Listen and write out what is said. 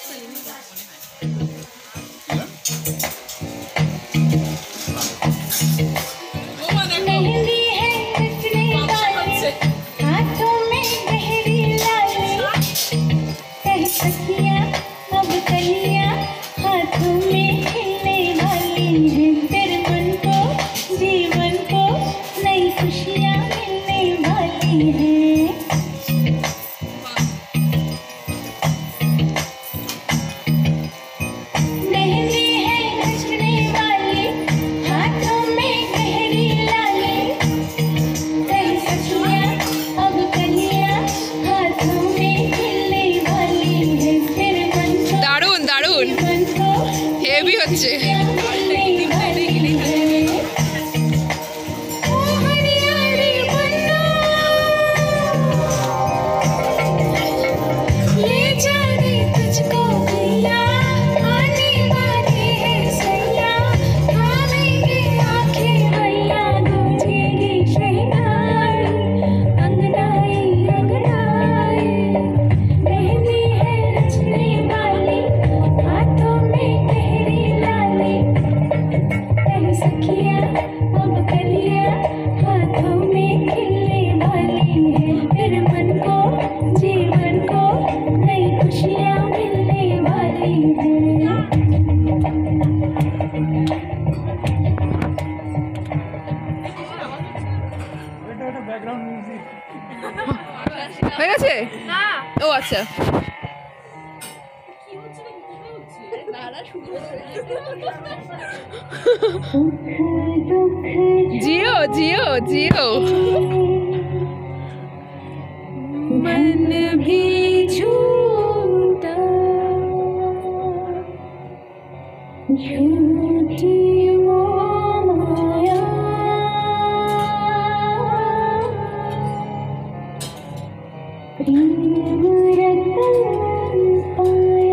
मेहंदी है रचने वाली, हाथों में मेहंदी लाली, कहीं सखियां अब कलियां हाथों में खिलने वाली है, तेरे मन को जीवन को नई खुशियां मिलने वाली है। হয়ে গেছে? ও আচ্ছা, জিও জিও জিও मन भी झूठा झूठी वो माया प्रेम रतन पाया।